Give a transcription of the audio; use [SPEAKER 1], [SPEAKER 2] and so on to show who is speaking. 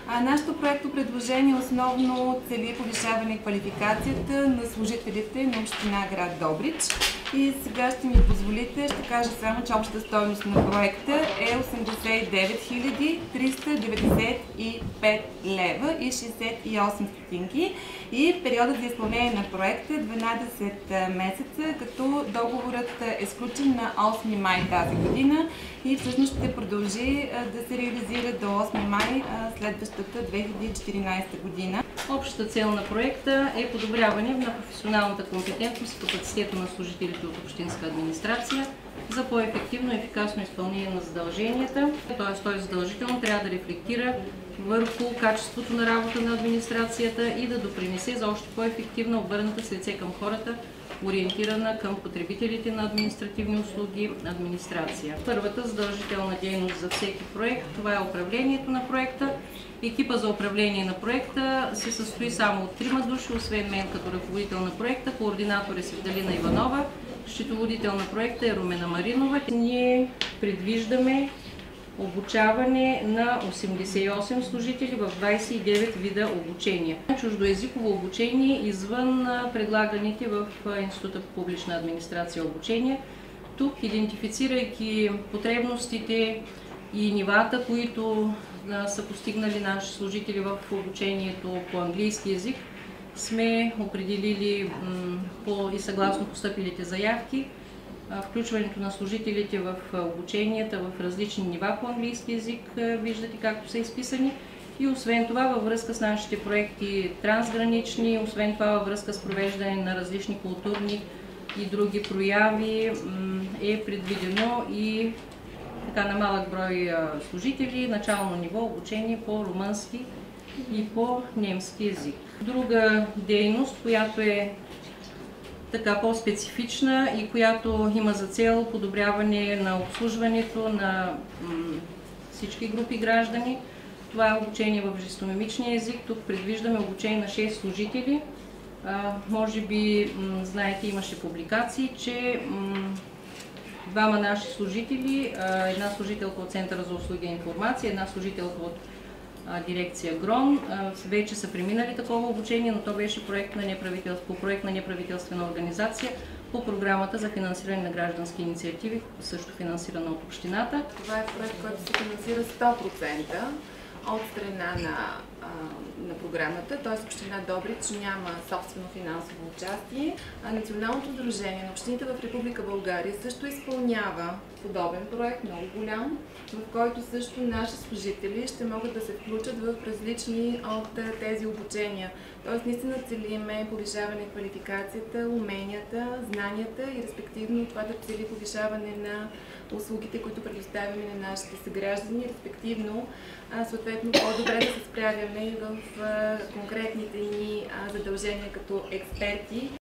[SPEAKER 1] Нашето проекто предложение основно цели повишаване квалификацията на служителите на община град Добрич. И сега ще ми позволите, ще кажа само, че общата стойност на проекта е 89 395 лева и 68 стотинки. И периодът за изпълнение на проекта е 12 месеца, като договорът е сключен на 8 май тази година и всъщност ще продължи да се реализира до 8 май следващата 2014 година.
[SPEAKER 2] Общата цел на проекта е подобряване на професионалната компетентност и капацитета на служителите от общинска администрация за по-ефективно и ефикасно изпълнение на задълженията. Т.е. той задължително трябва да рефлектира върху качеството на работа на администрацията и да допринесе за още по-ефективна, обърната с лице към хората, ориентирана към потребителите на административни услуги администрация. Първата задължителна дейност за всеки проект, това е управлението на проекта. Екипа за управление на проекта се състои само от 3 души, освен мен като ръководител на проекта. Координатор е Севдалина Иванова, счетоводител на проекта е Румена Маринова. Ние предвиждаме обучаване на 88 служители в 29 вида обучения. Чуждоезиково обучение извън предлаганите в Института по публична администрация обучения. Тук, идентифицирайки потребностите и нивата, които са постигнали наши служители в обучението по английски език, сме определили и съгласно постъпилите заявки включването на служителите в обученията в различни нива по английски език, виждате както са изписани. И освен това във връзка с нашите проекти трансгранични, освен това във връзка с провеждане на различни културни и други прояви е предвидено и на малък брой служители, начално ниво обучение по румънски и по немски език. Друга дейност, която е по-специфична и която има за цел подобряване на обслужването на всички групи граждани. Това е обучение в жестомимичния език. Тук предвиждаме обучение на 6 служители. Може би знаете, имаше публикации, че двама наши служители, една служителка от Центъра за услуги и информация, една служителка от дирекция ГРОН, вече са преминали такова обучение, но то беше проект на неправителствена организация по програмата за финансиране на граждански инициативи, също финансирана от общината.
[SPEAKER 1] Това е проект, който се финансира 100% от страна на програмата, т.е. община Добрич няма собствено финансово участие. Националното сдружение на общините в Република България също изпълнява подобен проект, много голям, в който също наши служители ще могат да се включат в различни от тези обучения. Т.е. наистина целиме повишаване на квалификацията, уменията, знанията и респективно това да цели повишаване на услугите, които предоставяме на нашите съграждани, респективно съответно по-добре да се справяме в конкретните ни задължения като експерти